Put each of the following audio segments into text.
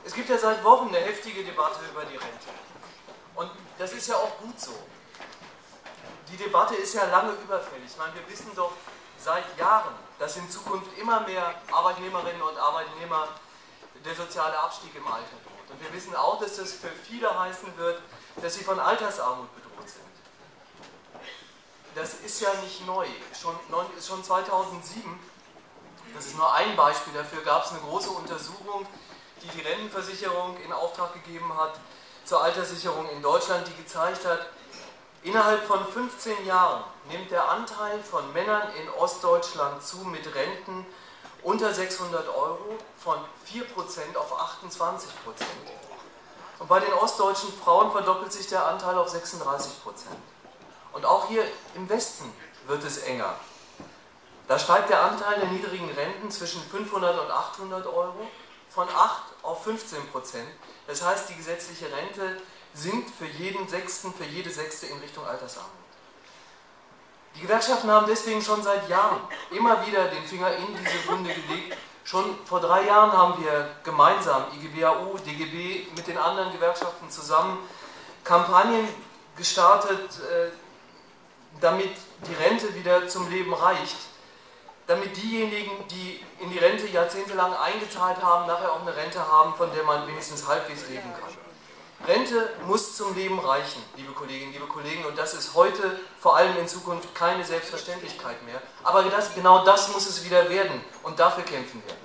Es gibt ja seit Wochen eine heftige Debatte über die Rente. Und das ist ja auch gut so. Die Debatte ist ja lange überfällig. Ich meine, wir wissen doch seit Jahren, dass in Zukunft immer mehr Arbeitnehmerinnen und Arbeitnehmer der soziale Abstieg im Alter droht. Und wir wissen auch, dass das für viele heißen wird, dass sie von Altersarmut bedroht sind. Das ist ja nicht neu. Schon 2007, das ist nur ein Beispiel dafür, gab es eine große Untersuchung, die die Rentenversicherung in Auftrag gegeben hat zur Alterssicherung in Deutschland, die gezeigt hat, innerhalb von 15 Jahren nimmt der Anteil von Männern in Ostdeutschland zu mit Renten unter 600 € von 4% auf 28%. Und bei den ostdeutschen Frauen verdoppelt sich der Anteil auf 36%. Und auch hier im Westen wird es enger. Da steigt der Anteil der niedrigen Renten zwischen 500 und 800 € von 8 auf 15%. Das heißt, die gesetzliche Rente sinkt für jeden Sechsten, für jede Sechste in Richtung Altersarmut. Die Gewerkschaften haben deswegen schon seit Jahren immer wieder den Finger in diese Wunde gelegt. Schon vor 3 Jahren haben wir gemeinsam, IGBAU, DGB, mit den anderen Gewerkschaften zusammen Kampagnen gestartet, damit die Rente wieder zum Leben reicht. Damit diejenigen, die in die Rente jahrzehntelang eingezahlt haben, nachher auch eine Rente haben, von der man wenigstens halbwegs leben kann. Rente muss zum Leben reichen, liebe Kolleginnen, liebe Kollegen, und das ist heute, vor allem in Zukunft, keine Selbstverständlichkeit mehr. Aber genau das muss es wieder werden, und dafür kämpfen wir.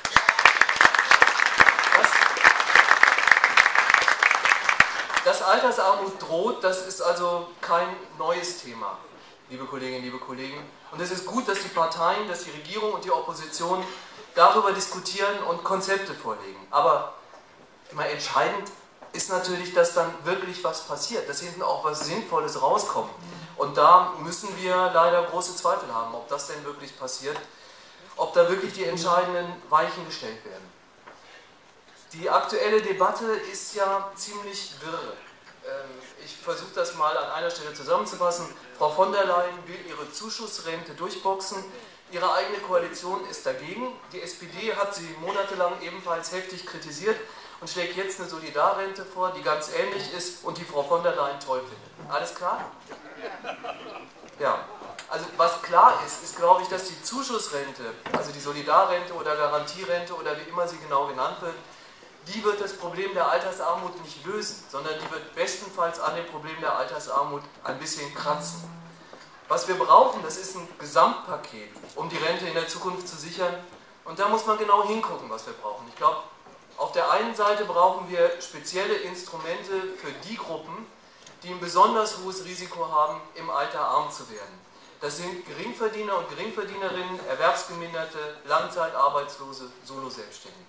Dass Altersarmut droht, das ist also kein neues Thema, liebe Kolleginnen, liebe Kollegen. Und es ist gut, dass die Parteien, dass die Regierung und die Opposition darüber diskutieren und Konzepte vorlegen. Aber immer entscheidend ist natürlich, dass dann wirklich was passiert, dass hinten auch was Sinnvolles rauskommt. Und da müssen wir leider große Zweifel haben, ob das denn wirklich passiert, ob da wirklich die entscheidenden Weichen gestellt werden. Die aktuelle Debatte ist ja ziemlich wirr. Ich versuche das mal an einer Stelle zusammenzufassen. Frau von der Leyen will ihre Zuschussrente durchboxen. Ihre eigene Koalition ist dagegen. Die SPD hat sie monatelang ebenfalls heftig kritisiert und schlägt jetzt eine Solidarrente vor, die ganz ähnlich ist und die Frau von der Leyen toll findet. Alles klar? Ja. Also was klar ist, ist glaube ich, dass die Zuschussrente, also die Solidarrente oder Garantierente oder wie immer sie genau genannt wird, die wird das Problem der Altersarmut nicht lösen, sondern die wird bestenfalls an dem Problem der Altersarmut ein bisschen kratzen. Was wir brauchen, das ist ein Gesamtpaket, um die Rente in der Zukunft zu sichern. Und da muss man genau hingucken, was wir brauchen. Ich glaube, auf der einen Seite brauchen wir spezielle Instrumente für die Gruppen, die ein besonders hohes Risiko haben, im Alter arm zu werden. Das sind Geringverdiener und Geringverdienerinnen, Erwerbsgeminderte, Langzeitarbeitslose, Solo-Selbstständige.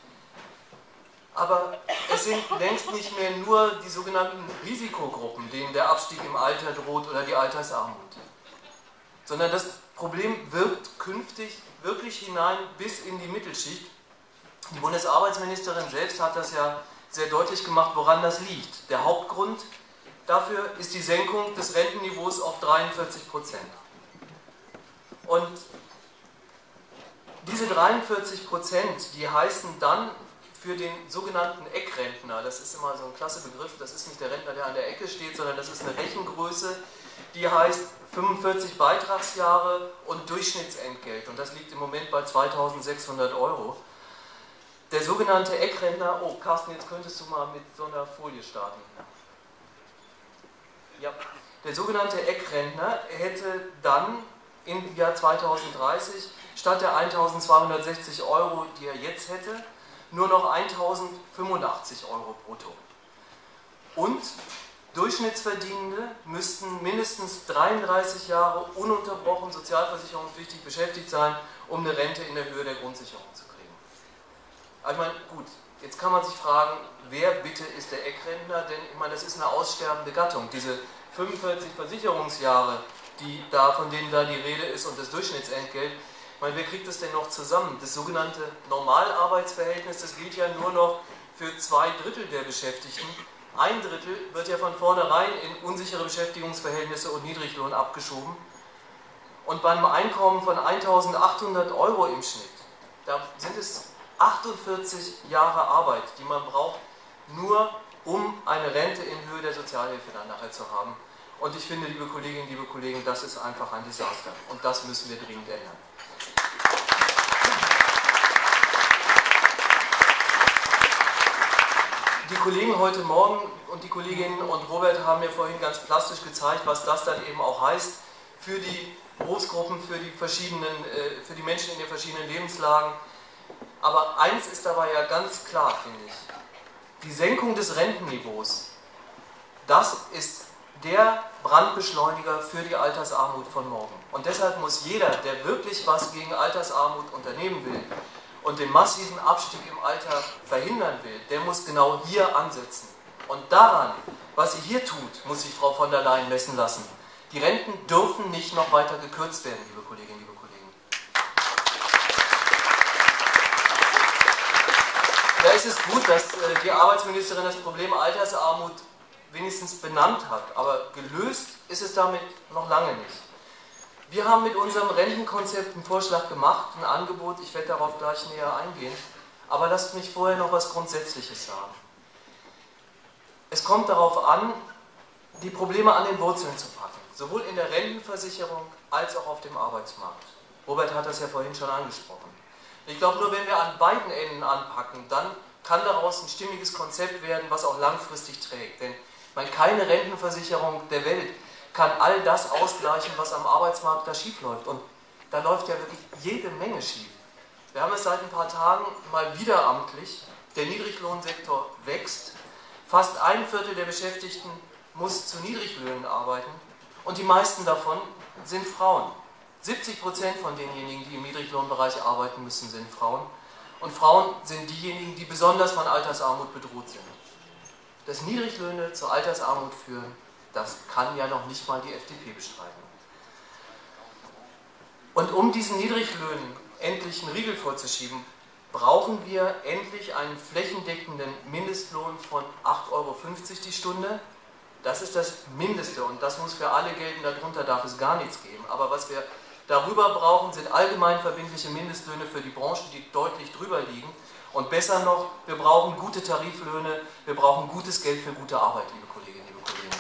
Aber es sind längst nicht mehr nur die sogenannten Risikogruppen, denen der Abstieg im Alter droht oder die Altersarmut. Sondern das Problem wirkt künftig wirklich hinein bis in die Mittelschicht. Die Bundesarbeitsministerin selbst hat das ja sehr deutlich gemacht, woran das liegt. Der Hauptgrund dafür ist die Senkung des Rentenniveaus auf 43%. Und diese 43%, die heißen dann für den sogenannten Eckrentner, das ist immer so ein klasse Begriff, das ist nicht der Rentner, der an der Ecke steht, sondern das ist eine Rechengröße, die heißt 45 Beitragsjahre und Durchschnittsentgelt. Und das liegt im Moment bei 2.600 €. Der sogenannte Eckrentner, oh Carsten, jetzt könntest du mal mit so einer Folie starten. Ja. Der sogenannte Eckrentner hätte dann im Jahr 2030 statt der 1.260 €, die er jetzt hätte, nur noch 1.085 € brutto. Und Durchschnittsverdienende müssten mindestens 33 Jahre ununterbrochen sozialversicherungspflichtig beschäftigt sein, um eine Rente in der Höhe der Grundsicherung zu kriegen. Also ich meine, gut, jetzt kann man sich fragen, wer bitte ist der Eckrentner? Denn ich meine, das ist eine aussterbende Gattung. Diese 45 Versicherungsjahre, von denen da die Rede ist und das Durchschnittsentgelt, ich meine, wer kriegt das denn noch zusammen? Das sogenannte Normalarbeitsverhältnis, das gilt ja nur noch für 2/3 der Beschäftigten. 1/3 wird ja von vornherein in unsichere Beschäftigungsverhältnisse und Niedriglohn abgeschoben. Und bei einem Einkommen von 1.800 € im Schnitt, da sind es 48 Jahre Arbeit, die man braucht, nur um eine Rente in Höhe der Sozialhilfe dann nachher zu haben. Und ich finde, liebe Kolleginnen, liebe Kollegen, das ist einfach ein Desaster. Und das müssen wir dringend ändern. Die Kollegen heute Morgen und die Kolleginnen und Robert haben mir vorhin ganz plastisch gezeigt, was das dann eben auch heißt für die Berufsgruppen, für die Menschen in den verschiedenen Lebenslagen. Aber eins ist dabei ja ganz klar, finde ich. Die Senkung des Rentenniveaus, das ist der Brandbeschleuniger für die Altersarmut von morgen. Und deshalb muss jeder, der wirklich was gegen Altersarmut unternehmen will und den massiven Abstieg im Alter verhindern will, der muss genau hier ansetzen. Und daran, was sie hier tut, muss sich Frau von der Leyen messen lassen. Die Renten dürfen nicht noch weiter gekürzt werden, liebe Kolleginnen, liebe Kollegen. Da ist es gut, dass die Arbeitsministerin das Problem Altersarmut wenigstens benannt hat, aber gelöst ist es damit noch lange nicht. Wir haben mit unserem Rentenkonzept einen Vorschlag gemacht, ein Angebot, ich werde darauf gleich näher eingehen, aber lasst mich vorher noch was Grundsätzliches sagen. Es kommt darauf an, die Probleme an den Wurzeln zu packen, sowohl in der Rentenversicherung als auch auf dem Arbeitsmarkt. Robert hat das ja vorhin schon angesprochen. Ich glaube, nur wenn wir an beiden Enden anpacken, dann kann daraus ein stimmiges Konzept werden, was auch langfristig trägt. Denn keine Rentenversicherung der Welt kann all das ausgleichen, was am Arbeitsmarkt da schief läuft. Und da läuft ja wirklich jede Menge schief. Wir haben es seit ein paar Tagen mal wieder amtlich. Der Niedriglohnsektor wächst. Fast ein Viertel der Beschäftigten muss zu Niedriglöhnen arbeiten. Und die meisten davon sind Frauen. 70% von denjenigen, die im Niedriglohnbereich arbeiten müssen, sind Frauen. Und Frauen sind diejenigen, die besonders von Altersarmut bedroht sind. Dass Niedriglöhne zur Altersarmut führen, das kann ja noch nicht mal die FDP bestreiten. Und um diesen Niedriglöhnen endlich einen Riegel vorzuschieben, brauchen wir endlich einen flächendeckenden Mindestlohn von 8,50 € die Stunde. Das ist das Mindeste und das muss für alle gelten, darunter darf es gar nichts geben. Aber was wir darüber brauchen, sind allgemein verbindliche Mindestlöhne für die Branchen, die deutlich drüber liegen. Und besser noch, wir brauchen gute Tariflöhne, wir brauchen gutes Geld für gute Arbeit, liebe Kolleginnen, liebe Kollegen.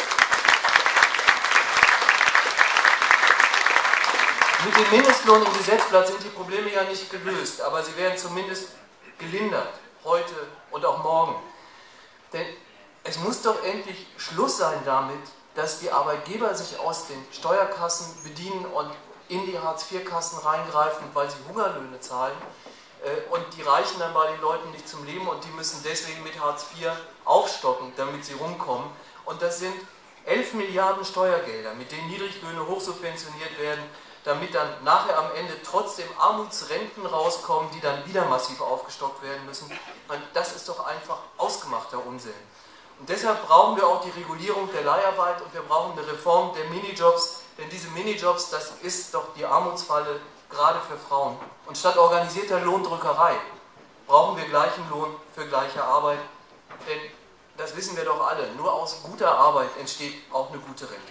Mit dem Mindestlohn im Gesetzblatt sind die Probleme ja nicht gelöst, aber sie werden zumindest gelindert, heute und auch morgen. Denn es muss doch endlich Schluss sein damit, dass die Arbeitgeber sich aus den Steuerkassen bedienen und in die Hartz-IV-Kassen reingreifen, weil sie Hungerlöhne zahlen. Und die reichen dann bei den Leuten nicht zum Leben und die müssen deswegen mit Hartz IV aufstocken, damit sie rumkommen. Und das sind 11 Milliarden Steuergelder, mit denen Niedriglöhne hochsubventioniert werden, damit dann nachher am Ende trotzdem Armutsrenten rauskommen, die dann wieder massiv aufgestockt werden müssen. Das ist doch einfach ausgemachter Unsinn. Und deshalb brauchen wir auch die Regulierung der Leiharbeit und wir brauchen eine Reform der Minijobs, denn diese Minijobs, das ist doch die Armutsfalle, gerade für Frauen. Und statt organisierter Lohndrückerei brauchen wir gleichen Lohn für gleiche Arbeit, denn das wissen wir doch alle, nur aus guter Arbeit entsteht auch eine gute Rente.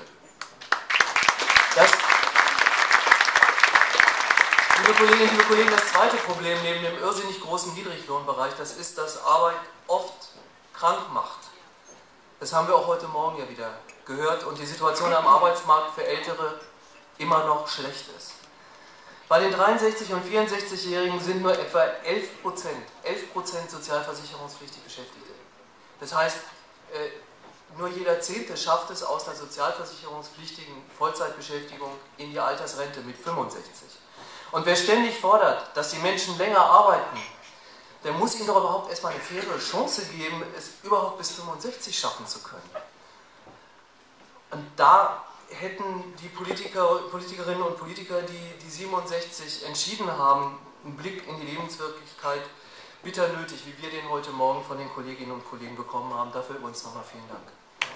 Liebe Kolleginnen, liebe Kollegen, das zweite Problem neben dem irrsinnig großen Niedriglohnbereich, das ist, dass Arbeit oft krank macht. Das haben wir auch heute Morgen ja wieder gehört und die Situation am Arbeitsmarkt für Ältere immer noch schlecht ist. Bei den 63- und 64-Jährigen sind nur etwa 11% sozialversicherungspflichtig Beschäftigte. Das heißt, nur jeder Zehnte schafft es aus der sozialversicherungspflichtigen Vollzeitbeschäftigung in die Altersrente mit 65. Und wer ständig fordert, dass die Menschen länger arbeiten, der muss ihnen doch überhaupt erstmal eine faire Chance geben, es überhaupt bis 65 schaffen zu können. Und da hätten die Politikerinnen und Politiker, die 67 entschieden haben, einen Blick in die Lebenswirklichkeit bitter nötig, wie wir den heute Morgen von den Kolleginnen und Kollegen bekommen haben. Dafür übrigens nochmal vielen Dank.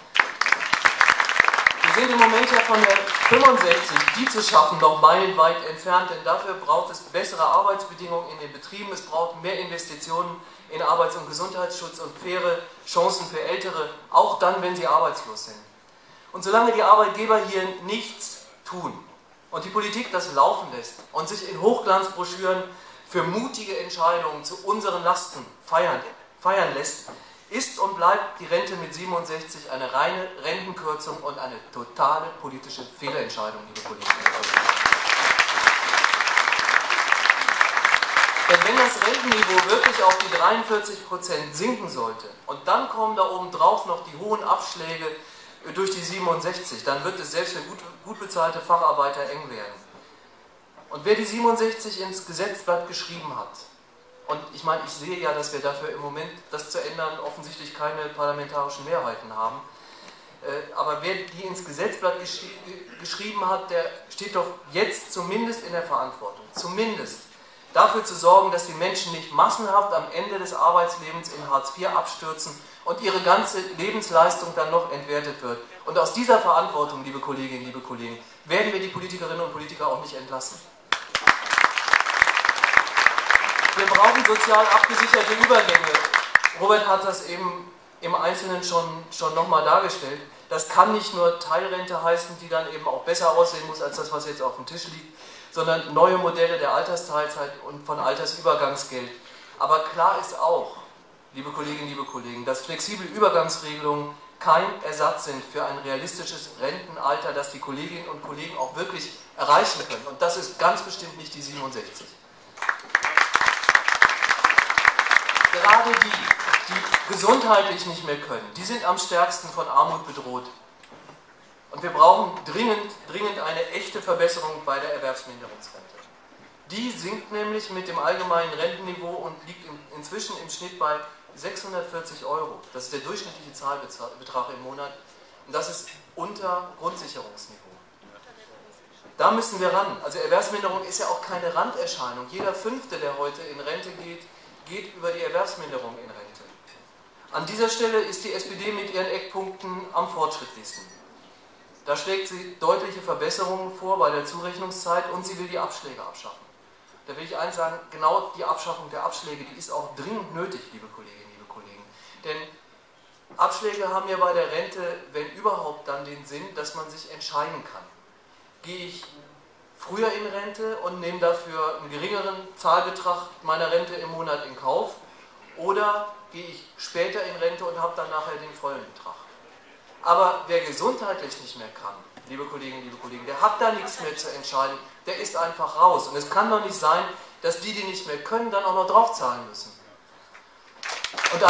Wir sind im Moment ja von der 65, die zu schaffen, noch meilenweit entfernt, denn dafür braucht es bessere Arbeitsbedingungen in den Betrieben, es braucht mehr Investitionen in Arbeits- und Gesundheitsschutz und faire Chancen für Ältere, auch dann, wenn sie arbeitslos sind. Und solange die Arbeitgeber hier nichts tun und die Politik das laufen lässt und sich in Hochglanzbroschüren für mutige Entscheidungen zu unseren Lasten feiern lässt, ist und bleibt die Rente mit 67 eine reine Rentenkürzung und eine totale politische Fehlentscheidung, liebe Kolleginnen und Kollegen. Denn wenn das Rentenniveau wirklich auf die 43% sinken sollte und dann kommen da oben drauf noch die hohen Abschläge durch die 67, dann wird es selbst für gut bezahlte Facharbeiter eng werden. Und wer die 67 ins Gesetzblatt geschrieben hat, und ich meine, ich sehe ja, dass wir dafür im Moment, das zu ändern, offensichtlich keine parlamentarischen Mehrheiten haben, aber wer die ins Gesetzblatt geschrieben hat, der steht doch jetzt zumindest in der Verantwortung, zumindest dafür zu sorgen, dass die Menschen nicht massenhaft am Ende des Arbeitslebens in Hartz IV abstürzen und ihre ganze Lebensleistung dann noch entwertet wird. Und aus dieser Verantwortung, liebe Kolleginnen, liebe Kollegen, werden wir die Politikerinnen und Politiker auch nicht entlassen. Wir brauchen sozial abgesicherte Übergänge. Robert hat das eben im Einzelnen schon nochmal dargestellt. Das kann nicht nur Teilrente heißen, die dann eben auch besser aussehen muss als das, was jetzt auf dem Tisch liegt, sondern neue Modelle der Altersteilzeit und von Altersübergangsgeld. Aber klar ist auch, liebe Kolleginnen, liebe Kollegen, dass flexible Übergangsregelungen kein Ersatz sind für ein realistisches Rentenalter, das die Kolleginnen und Kollegen auch wirklich erreichen können. Und das ist ganz bestimmt nicht die 67. Gerade die gesundheitlich nicht mehr können, die sind am stärksten von Armut bedroht. Und wir brauchen dringend eine echte Verbesserung bei der Erwerbsminderungsrente. Die sinkt nämlich mit dem allgemeinen Rentenniveau und liegt inzwischen im Schnitt bei 640 Euro. Das ist der durchschnittliche Zahlbetrag im Monat. Und das ist unter Grundsicherungsniveau. Da müssen wir ran. Also Erwerbsminderung ist ja auch keine Randerscheinung. Jeder Fünfte, der heute in Rente geht über die Erwerbsminderung in Rente. An dieser Stelle ist die SPD mit ihren Eckpunkten am fortschrittlichsten. Da schlägt sie deutliche Verbesserungen vor bei der Zurechnungszeit und sie will die Abschläge abschaffen. Da will ich eins sagen, genau die Abschaffung der Abschläge, die ist auch dringend nötig, liebe Kolleginnen, liebe Kollegen. Denn Abschläge haben ja bei der Rente, wenn überhaupt, dann den Sinn, dass man sich entscheiden kann. Gehe ich früher in Rente und nehme dafür einen geringeren Zahlbetrag meiner Rente im Monat in Kauf, oder gehe ich später in Rente und habe dann nachher den vollen Betrag. Aber wer gesundheitlich nicht mehr kann, liebe Kolleginnen, liebe Kollegen, der hat da nichts mehr zu entscheiden, der ist einfach raus. Und es kann doch nicht sein, dass die nicht mehr können, dann auch noch draufzahlen müssen. Und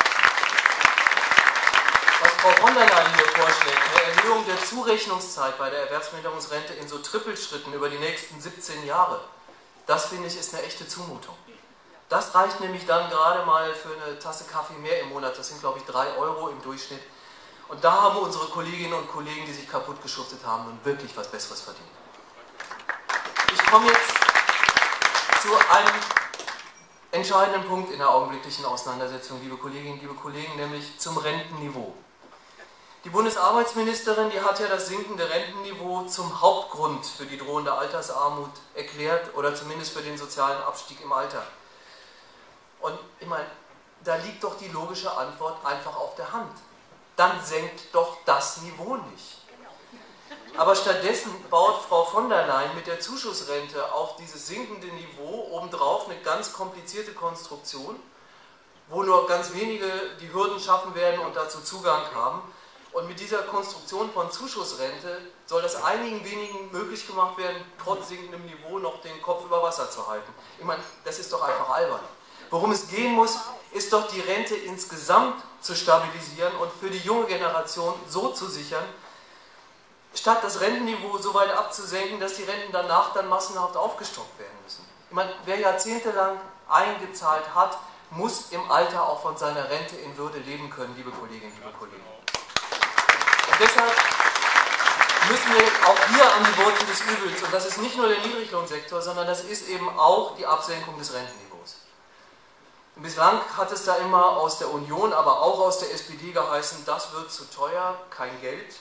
was Frau von der Leyen hier vorschlägt, eine Erhöhung der Zurechnungszeit bei der Erwerbsminderungsrente in so Trippelschritten über die nächsten 17 Jahre, das finde ich ist eine echte Zumutung. Das reicht nämlich dann gerade mal für eine Tasse Kaffee mehr im Monat, das sind glaube ich 3 Euro im Durchschnitt. Und da haben unsere Kolleginnen und Kollegen, die sich kaputt geschuftet haben, nun wirklich was Besseres verdient. Ich komme jetzt zu einem entscheidenden Punkt in der augenblicklichen Auseinandersetzung, liebe Kolleginnen, liebe Kollegen, nämlich zum Rentenniveau. Die Bundesarbeitsministerin, die hat ja das sinkende Rentenniveau zum Hauptgrund für die drohende Altersarmut erklärt oder zumindest für den sozialen Abstieg im Alter. Und ich meine, da liegt doch die logische Antwort einfach auf der Hand. Dann senkt doch das Niveau nicht. Aber stattdessen baut Frau von der Leyen mit der Zuschussrente auf dieses sinkende Niveau obendrauf eine ganz komplizierte Konstruktion, wo nur ganz wenige die Hürden schaffen werden und dazu Zugang haben. Und mit dieser Konstruktion von Zuschussrente soll das einigen wenigen möglich gemacht werden, trotz sinkendem Niveau noch den Kopf über Wasser zu halten. Ich meine, das ist doch einfach albern. Worum es gehen muss, ist doch die Rente insgesamt zu stabilisieren und für die junge Generation so zu sichern, statt das Rentenniveau so weit abzusenken, dass die Renten danach dann massenhaft aufgestockt werden müssen. Ich meine, wer jahrzehntelang eingezahlt hat, muss im Alter auch von seiner Rente in Würde leben können, liebe Kolleginnen, liebe Kollegen. Und deshalb müssen wir auch hier an die Wurzel des Übels, und das ist nicht nur der Niedriglohnsektor, sondern das ist eben auch die Absenkung des Rentenniveaus. Bislang hat es da immer aus der Union, aber auch aus der SPD geheißen, das wird zu teuer, kein Geld.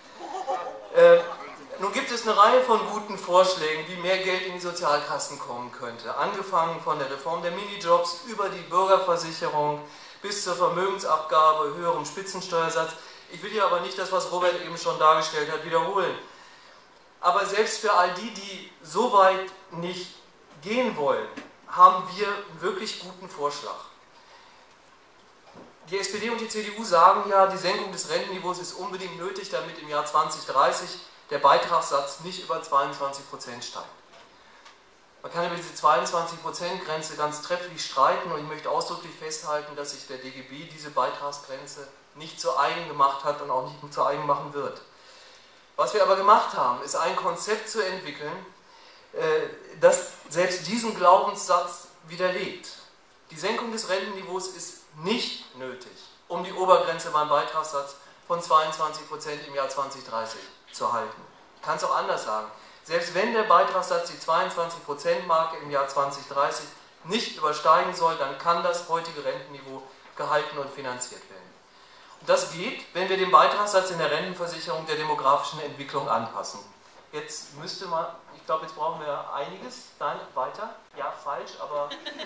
Nun gibt es eine Reihe von guten Vorschlägen, wie mehr Geld in die Sozialkassen kommen könnte. Angefangen von der Reform der Minijobs über die Bürgerversicherung bis zur Vermögensabgabe, höherem Spitzensteuersatz. Ich will hier aber nicht das, was Robert eben schon dargestellt hat, wiederholen. Aber selbst für all die, die so weit nicht gehen wollen, haben wir einen wirklich guten Vorschlag. Die SPD und die CDU sagen ja, die Senkung des Rentenniveaus ist unbedingt nötig, damit im Jahr 2030 der Beitragssatz nicht über 22% steigt. Man kann über diese 22%-Grenze ganz trefflich streiten und ich möchte ausdrücklich festhalten, dass sich der DGB diese Beitragsgrenze nicht zu eigen gemacht hat und auch nicht zu eigen machen wird. Was wir aber gemacht haben, ist ein Konzept zu entwickeln, das selbst diesen Glaubenssatz widerlegt. Die Senkung des Rentenniveaus ist nicht nötig, um die Obergrenze beim Beitragssatz von 22% im Jahr 2030 zu halten. Ich kann es auch anders sagen. Selbst wenn der Beitragssatz die 22%-Marke im Jahr 2030 nicht übersteigen soll, dann kann das heutige Rentenniveau gehalten und finanziert werden. Und das geht, wenn wir den Beitragssatz in der Rentenversicherung der demografischen Entwicklung anpassen. Jetzt müsste man, ich glaube, jetzt brauchen wir einiges. Nein, weiter. Ja, falsch, aber...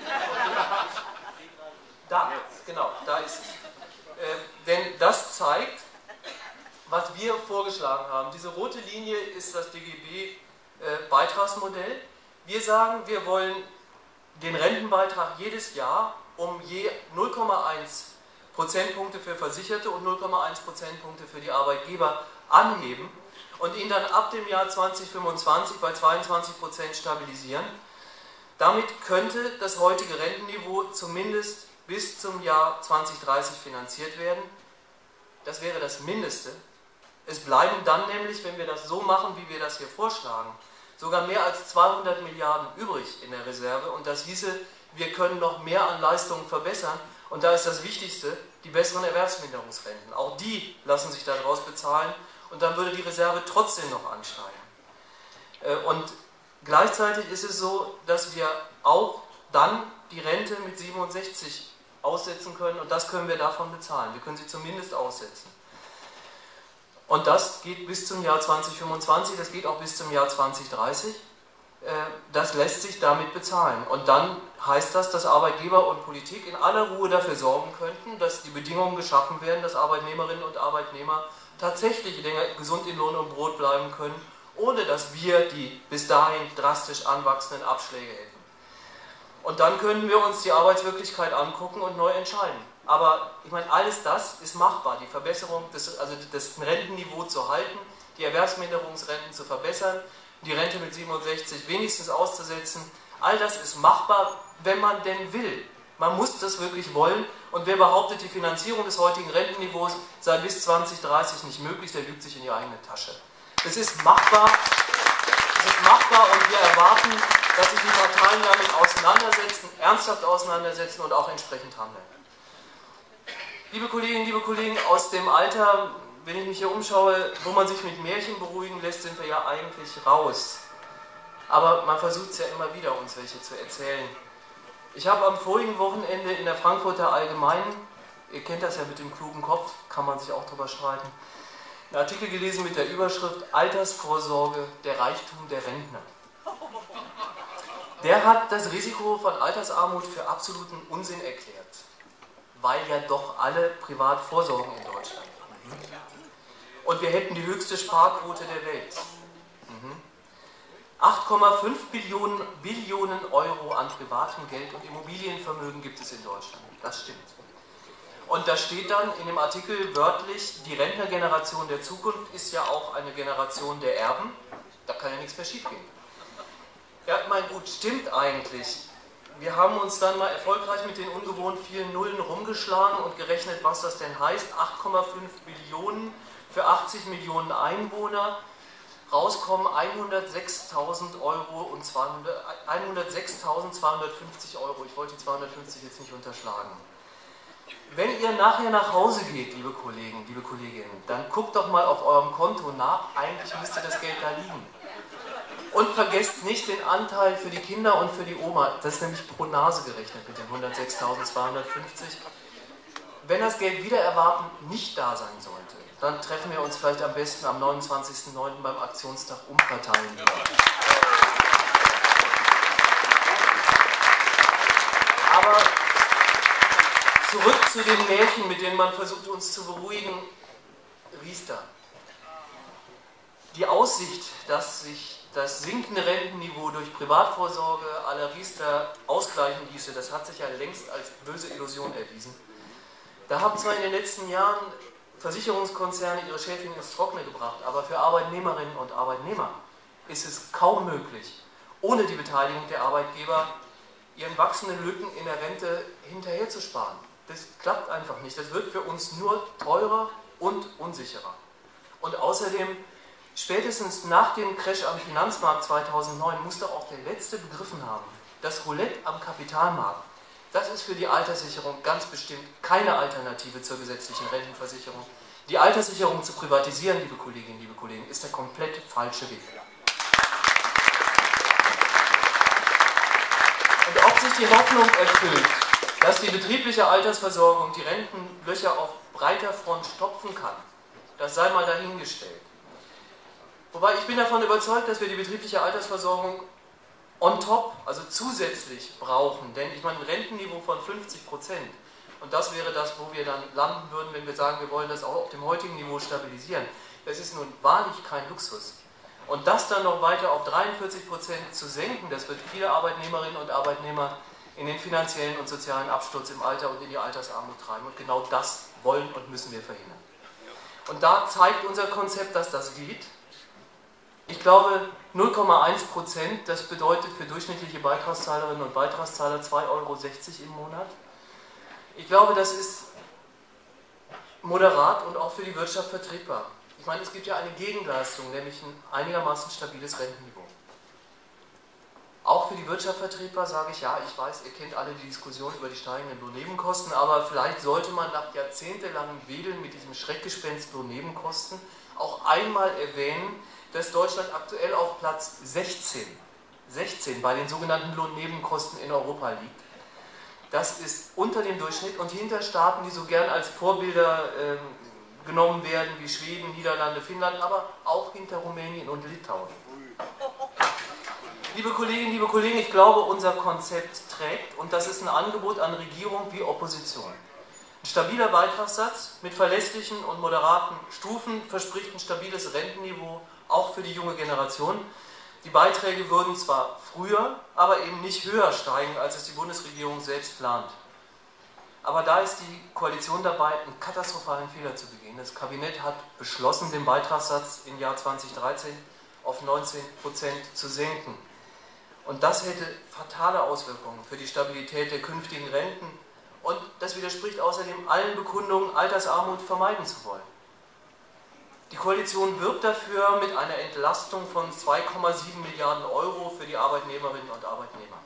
Da, genau, da ist es. Denn das zeigt, was wir vorgeschlagen haben. Diese rote Linie ist das DGB-Beitragsmodell. Wir sagen, wir wollen den Rentenbeitrag jedes Jahr um je 0,1 Prozentpunkte für Versicherte und 0,1 Prozentpunkte für die Arbeitgeber anheben und ihn dann ab dem Jahr 2025 bei 22% stabilisieren. Damit könnte das heutige Rentenniveau zumindest bis zum Jahr 2030 finanziert werden. Das wäre das Mindeste. Es bleiben dann nämlich, wenn wir das so machen, wie wir das hier vorschlagen, sogar mehr als 200 Milliarden übrig in der Reserve und das hieße, wir können noch mehr an Leistungen verbessern und da ist das Wichtigste, die besseren Erwerbsminderungsrenten. Auch die lassen sich daraus bezahlen und dann würde die Reserve trotzdem noch ansteigen. Und gleichzeitig ist es so, dass wir auch dann die Rente mit 67 aussetzen können und das können wir davon bezahlen. Wir können sie zumindest aussetzen. Und das geht bis zum Jahr 2025, das geht auch bis zum Jahr 2030. Das lässt sich damit bezahlen. Und dann heißt das, dass Arbeitgeber und Politik in aller Ruhe dafür sorgen könnten, dass die Bedingungen geschaffen werden, dass Arbeitnehmerinnen und Arbeitnehmer tatsächlich länger gesund in Lohn und Brot bleiben können, ohne dass wir die bis dahin drastisch anwachsenden Abschläge hätten. Und dann können wir uns die Arbeitswirklichkeit angucken und neu entscheiden. Aber ich meine, alles das ist machbar, die Verbesserung, das Rentenniveau zu halten, die Erwerbsminderungsrenten zu verbessern, die Rente mit 67 wenigstens auszusetzen. All das ist machbar, wenn man denn will. Man muss das wirklich wollen. Und wer behauptet, die Finanzierung des heutigen Rentenniveaus sei bis 2030 nicht möglich, der lügt sich in die eigene Tasche. Es ist machbar und wir erwarten, dass sich die Parteien damit auseinandersetzen, ernsthaft auseinandersetzen und auch entsprechend handeln. Liebe Kolleginnen, liebe Kollegen, aus dem Alter, wenn ich mich hier umschaue, wo man sich mit Märchen beruhigen lässt, sind wir ja eigentlich raus. Aber man versucht es ja immer wieder, uns welche zu erzählen. Ich habe am vorigen Wochenende in der Frankfurter Allgemeinen, ihr kennt das ja mit dem klugen Kopf, kann man sich auch drüber streiten, einen Artikel gelesen mit der Überschrift Altersvorsorge, der Reichtum der Rentner. Der hat das Risiko von Altersarmut für absoluten Unsinn erklärt, weil ja doch alle privat vorsorgen in Deutschland. Und wir hätten die höchste Sparquote der Welt. 8,5 Billionen Euro an privatem Geld und Immobilienvermögen gibt es in Deutschland. Das stimmt. Und da steht dann in dem Artikel wörtlich, die Rentnergeneration der Zukunft ist ja auch eine Generation der Erben. Da kann ja nichts mehr schiefgehen. Ja, mein gut, stimmt eigentlich. Wir haben uns dann mal erfolgreich mit den ungewohnt vielen Nullen rumgeschlagen und gerechnet, was das denn heißt. 8,5 Billionen für 80 Millionen Einwohner. Rauskommen 106.250 Euro. Ich wollte die 250 jetzt nicht unterschlagen. Wenn ihr nachher nach Hause geht, liebe Kollegen, liebe Kolleginnen, dann guckt doch mal auf eurem Konto nach. Eigentlich müsste das Geld da liegen. Und vergesst nicht den Anteil für die Kinder und für die Oma. Das ist nämlich pro Nase gerechnet mit den 106.250. Wenn das Geld wieder erwarten nicht da sein sollte, dann treffen wir uns vielleicht am besten am 29.09. beim Aktionstag Umverteilen wieder. Aber zurück zu den Märchen, mit denen man versucht, uns zu beruhigen. Riester. Die Aussicht, dass sich das sinkende Rentenniveau durch Privatvorsorge à la Riester ausgleichen ließe, das hat sich ja längst als böse Illusion erwiesen. Da haben zwar in den letzten Jahren Versicherungskonzerne ihre Schäfchen ins Trockene gebracht, aber für Arbeitnehmerinnen und Arbeitnehmer ist es kaum möglich, ohne die Beteiligung der Arbeitgeber ihren wachsenden Lücken in der Rente hinterherzusparen. Das klappt einfach nicht. Das wird für uns nur teurer und unsicherer. Und außerdem, spätestens nach dem Crash am Finanzmarkt 2009 musste auch der Letzte begriffen haben, das Roulette am Kapitalmarkt, das ist für die Alterssicherung ganz bestimmt keine Alternative zur gesetzlichen Rentenversicherung. Die Alterssicherung zu privatisieren, liebe Kolleginnen, liebe Kollegen, ist der komplett falsche Weg. Und ob sich die Hoffnung erfüllt, dass die betriebliche Altersversorgung die Rentenlöcher auf breiter Front stopfen kann, das sei mal dahingestellt. Wobei ich bin davon überzeugt, dass wir die betriebliche Altersversorgung on top, also zusätzlich brauchen. Denn ich meine, ein Rentenniveau von 50%, und das wäre das, wo wir dann landen würden, wenn wir sagen, wir wollen das auch auf dem heutigen Niveau stabilisieren. Das ist nun wahrlich kein Luxus. Und das dann noch weiter auf 43% zu senken, das wird viele Arbeitnehmerinnen und Arbeitnehmer in den finanziellen und sozialen Absturz im Alter und in die Altersarmut treiben. Und genau das wollen und müssen wir verhindern. Und da zeigt unser Konzept, dass das geht. Ich glaube, 0,1%, das bedeutet für durchschnittliche Beitragszahlerinnen und Beitragszahler 2,60 € im Monat. Ich glaube, das ist moderat und auch für die Wirtschaft vertretbar. Ich meine, es gibt ja eine Gegenleistung, nämlich ein einigermaßen stabiles Rentenniveau. Auch für die Wirtschaft vertretbar sage ich, ja, ich weiß, ihr kennt alle die Diskussion über die steigenden Lohnnebenkosten, aber vielleicht sollte man nach jahrzehntelangem Wedeln mit diesem Schreckgespenst Lohnnebenkosten auch einmal erwähnen, dass Deutschland aktuell auf Platz 16 bei den sogenannten Lohnnebenkosten in Europa liegt. Das ist unter dem Durchschnitt und hinter Staaten, die so gern als Vorbilder genommen werden, wie Schweden, Niederlande, Finnland, aber auch hinter Rumänien und Litauen. Liebe Kolleginnen, liebe Kollegen, ich glaube, unser Konzept trägt und das ist ein Angebot an Regierung wie Opposition. Ein stabiler Beitragssatz mit verlässlichen und moderaten Stufen verspricht ein stabiles Rentenniveau, auch für die junge Generation. Die Beiträge würden zwar früher, aber eben nicht höher steigen, als es die Bundesregierung selbst plant. Aber da ist die Koalition dabei, einen katastrophalen Fehler zu begehen. Das Kabinett hat beschlossen, den Beitragssatz im Jahr 2013 auf 19% zu senken. Und das hätte fatale Auswirkungen für die Stabilität der künftigen Renten. Und das widerspricht außerdem allen Bekundungen, Altersarmut vermeiden zu wollen. Die Koalition wirbt dafür mit einer Entlastung von 2,7 Milliarden € für die Arbeitnehmerinnen und Arbeitnehmer.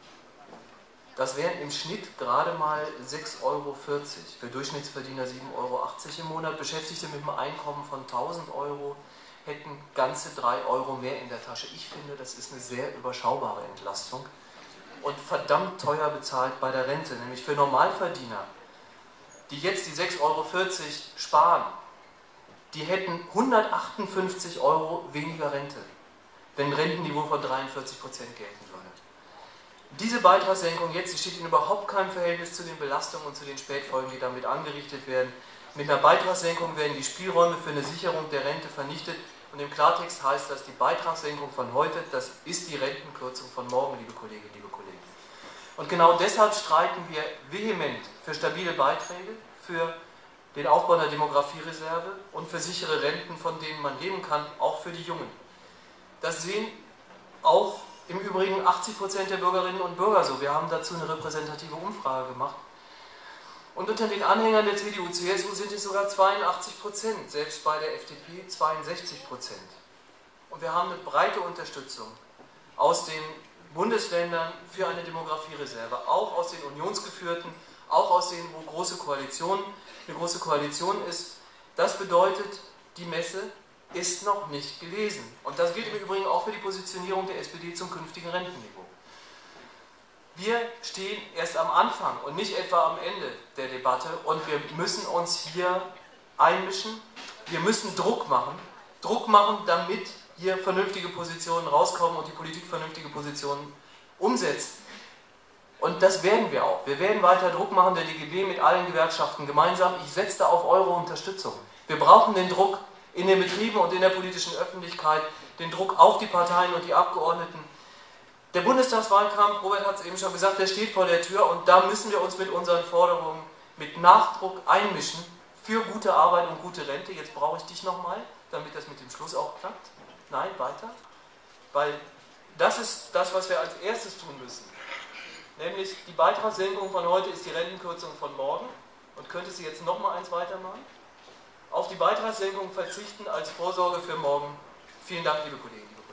Das wären im Schnitt gerade mal 6,40 €, für Durchschnittsverdiener 7,80 € im Monat. Beschäftigte mit einem Einkommen von 1.000 € hätten ganze 3 € mehr in der Tasche. Ich finde, das ist eine sehr überschaubare Entlastung und verdammt teuer bezahlt bei der Rente, nämlich für Normalverdiener, die jetzt die 6,40 € sparen. Die hätten 158 € weniger Rente, wenn ein Rentenniveau von 43% gelten würde. Diese Beitragssenkung jetzt, die steht in überhaupt keinem Verhältnis zu den Belastungen und zu den Spätfolgen, die damit angerichtet werden. Mit einer Beitragssenkung werden die Spielräume für eine Sicherung der Rente vernichtet und im Klartext heißt das, die Beitragssenkung von heute, das ist die Rentenkürzung von morgen, liebe Kolleginnen, liebe Kollegen. Und genau deshalb streiten wir vehement für stabile Beiträge, für den Aufbau einer Demografiereserve und für sichere Renten, von denen man leben kann, auch für die Jungen. Das sehen auch im Übrigen 80% der Bürgerinnen und Bürger so. Wir haben dazu eine repräsentative Umfrage gemacht. Und unter den Anhängern der CDU-CSU sind es sogar 82%, selbst bei der FDP 62%. Und wir haben eine breite Unterstützung aus den Bundesländern für eine Demografiereserve, auch aus den unionsgeführten, auch aus denen, wo eine große Koalition ist. Das bedeutet, die Messe ist noch nicht gelesen. Und das gilt im Übrigen auch für die Positionierung der SPD zum künftigen Rentenniveau. Wir stehen erst am Anfang und nicht etwa am Ende der Debatte und wir müssen uns hier einmischen, wir müssen Druck machen, damit hier vernünftige Positionen rauskommen und die Politik vernünftige Positionen umsetzt. Und das werden wir auch. Wir werden weiter Druck machen, der DGB mit allen Gewerkschaften gemeinsam. Ich setze auf eure Unterstützung. Wir brauchen den Druck in den Betrieben und in der politischen Öffentlichkeit, den Druck auf die Parteien und die Abgeordneten. Der Bundestagswahlkampf, Robert hat es eben schon gesagt, der steht vor der Tür und da müssen wir uns mit unseren Forderungen mit Nachdruck einmischen für gute Arbeit und gute Rente. Jetzt brauche ich dich nochmal, damit das mit dem Schluss auch klappt. Nein, weiter. Weil das ist das, was wir als erstes tun müssen. Nämlich die Beitragssenkung von heute ist die Rentenkürzung von morgen. Und könnte sie jetzt nochmal eins weitermachen? Auf die Beitragssenkung verzichten als Vorsorge für morgen. Vielen Dank, liebe Kolleginnen.